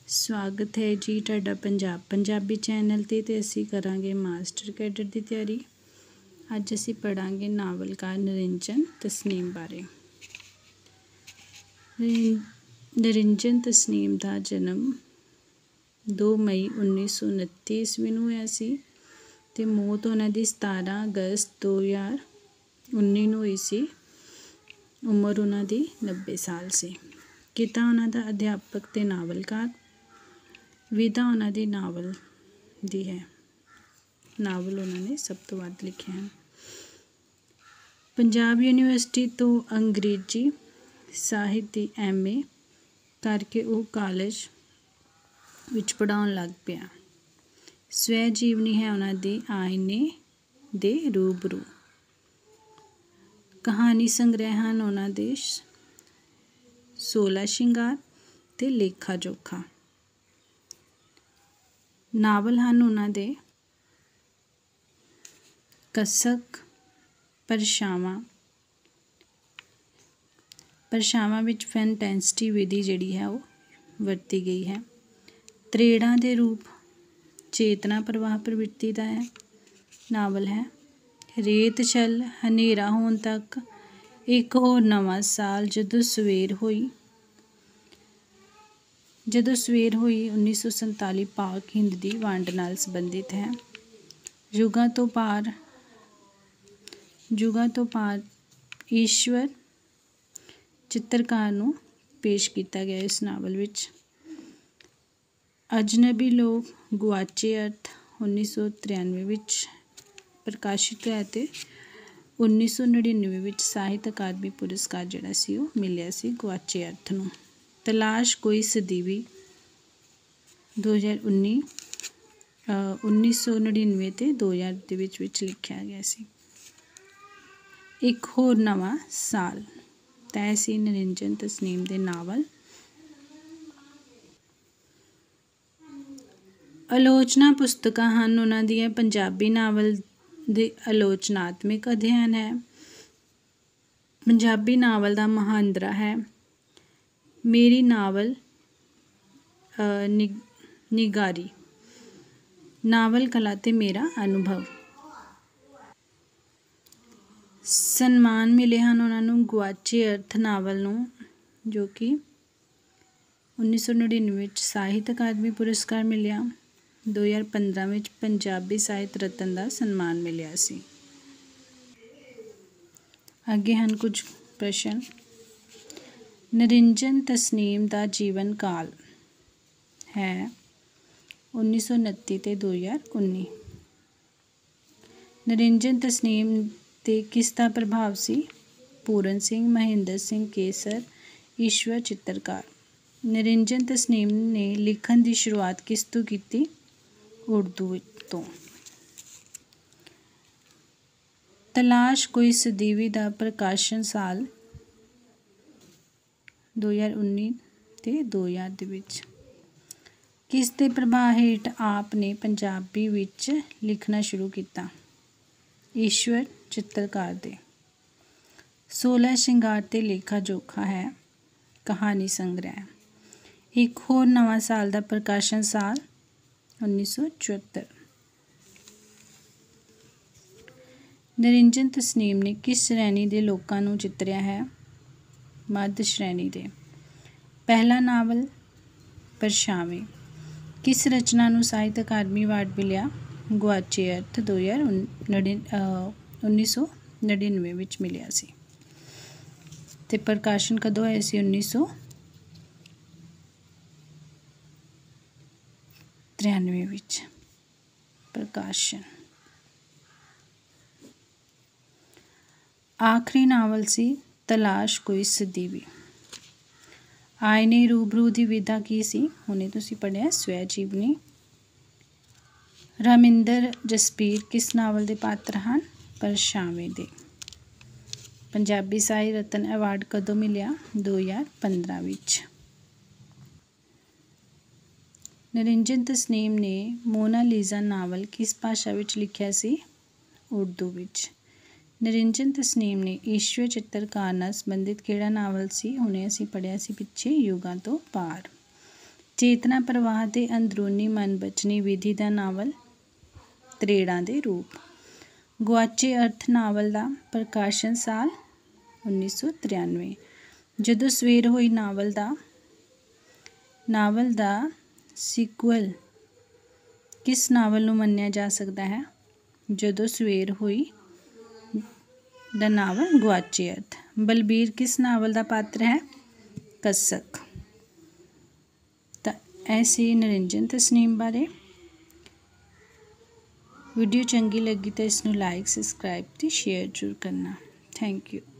स्वागत है जी ਤੁਹਾਡਾ ਪੰਜਾਬੀ ਚੈਨਲ ਤੇ ਅਸੀਂ ਕਰਾਂਗੇ ਮਾਸਟਰ ਕੈਡਰ ਦੀ ਤਿਆਰੀ। ਅੱਜ ਅਸੀਂ ਪੜਾਂਗੇ ਨਾਵਲਕਾਰ ਨਰਿੰਜਨ ਤਸਨੀਮ ਬਾਰੇ। ਨਰਿੰਜਨ ਤਸਨੀਮ ਦਾ ਜਨਮ 2 ਮਈ 1929 ਈਸਵੀ ਨੂੰ ਹੋਇਆ ਸੀ ਤੇ ਮੌਤ ਉਹਨਾਂ ਦੀ 17 ਅਗਸਤ 2019 ਨੂੰ ਹੋਈ ਸੀ। ਉਮਰ ਉਹਨਾਂ ਦੀ 90 ਸਾਲ ਸੀ। ਕਿੱਤਾ ਉਹਨਾਂ ਦਾ ਅਧਿਆਪਕ ਤੇ ਨਾਵਲਕਾਰ। ਵਿਧਾ ਉਹਨਾਂ ਦੀ ਨਾਵਲ ਦੀ ਹੈ। ਨਾਵਲ ਉਹਨਾਂ ਨੇ ਸਭ ਤੋਂ ਵੱਧ ਲਿਖੇ ਹਨ। ਪੰਜਾਬ ਯੂਨੀਵਰਸਿਟੀ ਤੋਂ ਅੰਗਰੇਜ਼ੀ ਸਾਹਿਤ ਦੀ MA ਕਰਕੇ ਉਹ ਕਾਲਜ ਵਿੱਚ ਪੜ੍ਹਾਉਣ ਲੱਗ ਪਿਆ। ਸਵੈ ਜੀਵਨੀ ਹੈ ਉਹਨਾਂ ਦੀ ਆਇਨੇ ਦੇ ਰੂਬਰੂ। ਕਹਾਣੀ ਸੰਗ੍ਰਹਿ ਹਨ ਉਹਨਾਂ ਦੇ 16 ਸ਼ਿੰਗਾਰ ਤੇ ਲੇਖਾ ਜੋਖਾ। ਨਾਵਲ ਹਨ ਉਹਨਾਂ ਦੇ ਕਸਕ ਪਰਛਾਵਾਂ ਵਿੱਚ ਫੈਂਟੈਂਸਿਟੀ ਵਿਧੀ ਜਿਹੜੀ ਹੈ ਉਹ ਵਰਤੀ ਗਈ ਹੈ। ਤਰੇੜਾਂ ਦੇ ਰੂਪ ਚੇਤਨਾ ਪ੍ਰਵਾਹ ਪ੍ਰਵਿਰਤੀ ਦਾ ਹੈ ਨਾਵਲ ਹੈ। ਰੇਤ ਛਲ ਹਨੇਰਾ ਹੋਣ ਤੱਕ ਇੱਕ ਹੋਰ ਨਵਾਂ ਸਾਲ ਜਦੋਂ ਸਵੇਰ ਹੋਈ 1947 ਪਾਕ ਹਿੰਦ ਦੀ ਵੰਡ ਨਾਲ ਸੰਬੰਧਿਤ ਹੈ। ਯੁੱਗਾਂ ਤੋਂ ਪਾਰ ਈਸ਼ਵਰ ਚਿੱਤਰਕਾਰ ਨੂੰ ਪੇਸ਼ ਕੀਤਾ ਗਿਆ ਇਸ ਨਾਵਲ ਵਿੱਚ। ਅਜਨਬੀ ਲੋਕ ਗੁਆਚੇ ਅਰਥ 1993 ਵਿੱਚ ਪ੍ਰਕਾਸ਼ਿਤ ਹੋਇਆ ਤੇ 1999 ਵਿੱਚ ਸਾਹਿਤ ਅਕਾਦਮੀ ਪੁਰਸਕਾਰ ਜਿਹੜਾ ਸੀ ਉਹ ਮਿਲਿਆ ਸੀ ਗੁਆਚੇ ਅਰਥ ਨੂੰ। ਤਲਾਸ਼ ਕੋਈ ਸਦੀਵੀ 1999 ਤੇ 2000 ਦੇ ਵਿੱਚ ਲਿਖਿਆ ਗਿਆ ਸੀ। ਇੱਕ ਹੋਰ ਨਵਾਂ ਸਾਲ ਤੈ ਸੀ ਨਰਿੰਜਨ ਤਸਨੀਮ ਦੇ ਨਾਵਲ। ਆਲੋਚਨਾ ਪੁਸਤਕਾਂ ਹਨ ਉਹਨਾਂ ਦੀਆਂ। ਪੰਜਾਬੀ ਨਾਵਲ ਦੇ ਆਲੋਚਨਾਤਮਕ ਅਧਿਐਨ ਹੈ। ਪੰਜਾਬੀ ਨਾਵਲ ਦਾ ਮਹਾਂਦਰਾ ਹੈ। ਮੇਰੀ ਨਾਵਲ ਨਿਗਾਰੀ। ਨਾਵਲ ਕਲਾ ਤੇ ਮੇਰਾ ਅਨੁਭਵ। ਸਨਮਾਨ ਮਿਲੇ ਹਨ ਉਹਨਾਂ ਨੂੰ ਗੁਆਚੇ ਅਰਥ ਨਾਵਲ ਨੂੰ, ਜੋ ਕਿ 1999 ਵਿੱਚ ਸਾਹਿਤ ਅਕਾਦਮੀ ਪੁਰਸਕਾਰ ਮਿਲਿਆ। 2015 ਵਿੱਚ ਪੰਜਾਬੀ ਸਾਹਿਤ ਰਤਨ ਦਾ ਸਨਮਾਨ ਮਿਲਿਆ ਸੀ। ਅੱਗੇ ਹਨ ਕੁਝ ਪ੍ਰਸ਼ਨ। ਨਰਿੰਜਨ ਤਸਨੀਮ ਦਾ ਜੀਵਨ ਕਾਲ ਹੈ 1929 ਤੇ 2019। ਨਰਿੰਜਨ ਤਸਨੀਮ ਤੇ ਕਿਸ ਦਾ ਪ੍ਰਭਾਵ ਸੀ? ਪੂਰਨ ਸਿੰਘ, ਮਹਿੰਦਰ ਸਿੰਘ ਕੇਸਰ, ਈਸ਼ਵਰ ਚਿੱਤਰਕਾਰ। ਨਰਿੰਜਨ ਤਸਨੀਮ ਨੇ ਲਿਖਣ ਦੀ ਸ਼ੁਰੂਆਤ ਕਿਸ ਤੋਂ ਕੀਤੀ? ਉਰਦੂ ਤੋਂ। ਤਲਾਸ਼ ਕੋਈ ਸਦੀਵੀ ਦਾ ਪ੍ਰਕਾਸ਼ਨ ਸਾਲ 2019 ਤੇ 2000 ਦੇ ਵਿੱਚ। ਕਿਸ ਦੇ ਪ੍ਰਭਾਵ ਹੇਠ ਆਪ ਨੇ ਪੰਜਾਬੀ ਵਿੱਚ ਲਿਖਣਾ ਸ਼ੁਰੂ ਕੀਤਾ? ਈਸ਼ਵਰ ਚਿੱਤਰਕਾਰ ਦੇ। 16 ਸ਼ਿੰਗਾਰ ਤੇ ਲੇਖਾ ਜੋਖਾ ਹੈ ਕਹਾਣੀ ਸੰਗ੍ਰਹਿ। ਇੱਕ ਹੋਰ ਨਵਾਂ ਸਾਲ ਦਾ ਪ੍ਰਕਾਸ਼ਨ ਸਾਲ 1974। ਨਰਿੰਜਨ ਤਸਨੀਮ ਨੇ ਕਿਸ ਸ਼੍ਰੇਣੀ ਦੇ ਲੋਕਾਂ ਨੂੰ ਚਿੱਤਰਿਆ ਹੈ? ਮੱਧ ਸ਼੍ਰੇਣੀ ਦੇ। ਪਹਿਲਾ ਨਾਵਲ ਪਰਛਾਵੇਂ। ਕਿਸ ਰਚਨਾ ਨੂੰ ਸਾਹਿਤ ਅਕਾਦਮੀ ਅਵਾਰਡ ਮਿਲਿਆ? ਗੁਆਚੇ ਅਰਥ 1999 ਵਿੱਚ ਮਿਲਿਆ ਸੀ ਤੇ ਪ੍ਰਕਾਸ਼ਨ ਕਦੋਂ ਹੋਇਆ ਸੀ? 1993 ਵਿੱਚ ਪ੍ਰਕਾਸ਼ਨ। ਆਖਰੀ ਨਾਵਲ ਸੀ ਤਲਾਸ਼ ਕੋਈ ਸਦੀਵੀ। ਆਇਨੇ ਰੂਬਰੂ ਦੀ ਵਿਧਾ ਕੀ ਸੀ? ਹੁਣੇ ਤੁਸੀਂ ਪੜ੍ਹਿਆ ਸਵੈ ਜੀਵਨੀ। ਰਾਮਿੰਦਰ ਜਸਬੀਰ ਕਿਸ ਨਾਵਲ ਦੇ ਪਾਤਰ ਹਨ? ਪਰਛਾਵੇਂ ਦੇ। ਪੰਜਾਬੀ ਸਾਹਿਤ ਰਤਨ ਅਵਾਰਡ ਕਦੋਂ ਮਿਲਿਆ? 2015 ਵਿੱਚ। ਨਰਿੰਜਨ ਤਸਨੀਮ ਨੇ ਮੋਨਾਲੀਜ਼ਾ ਨਾਵਲ ਕਿਸ ਭਾਸ਼ਾ ਵਿੱਚ ਲਿਖਿਆ ਸੀ? ਉਰਦੂ ਵਿੱਚ। ਨਰਿੰਜਨ ਤਸਨੀਮ ਨੇ ਈਸ਼ਵਰ ਚਿੱਤਰਕਾਰ ਨਾਲ ਸੰਬੰਧਿਤ ਕਿਹੜਾ ਨਾਵਲ ਸੀ? ਹੁਣੇ ਅਸੀਂ ਪੜ੍ਹਿਆ ਸੀ ਪਿੱਛੇ ਯੁੱਗਾਂ ਤੋਂ ਪਾਰ। ਚੇਤਨਾ ਪ੍ਰਵਾਹ ਤੇ ਅੰਦਰੂਨੀ ਮਨ ਬਚਨੀ ਵਿਧੀ ਦਾ ਨਾਵਲ ਤਰੇੜਾਂ ਦੇ ਰੂਪ। ਗੁਆਚੇ ਅਰਥ ਨਾਵਲ ਦਾ ਪ੍ਰਕਾਸ਼ਨ ਸਾਲ 1993। ਜਦੋਂ ਸਵੇਰ ਹੋਈ ਨਾਵਲ ਦਾ ਸੀਕੁਅਲ ਕਿਸ ਨਾਵਲ ਨੂੰ ਮੰਨਿਆ ਜਾ ਸਕਦਾ ਹੈ? ਜਦੋਂ ਸਵੇਰ ਹੋਈ ਦਾ ਨਾਵਲ ਗੁਆਚੇ ਅਰਥ। ਬਲਬੀਰ ਕਿਸ ਨਾਵਲ ਦਾ ਪਾਤਰ ਹੈ? ਕੱਸਕ। ਤਾਂ ਇਹ ਸੀ ਨਰਿੰਜਨ ਤਸਨੀਮ ਬਾਰੇ। ਵੀਡੀਓ ਚੰਗੀ ਲੱਗੀ ਤਾਂ ਇਸ ਨੂੰ ਲਾਈਕ, ਸਬਸਕ੍ਰਾਈਬ ਤੇ ਸ਼ੇਅਰ ਜ਼ਰੂਰ ਕਰਨਾ। Thank you.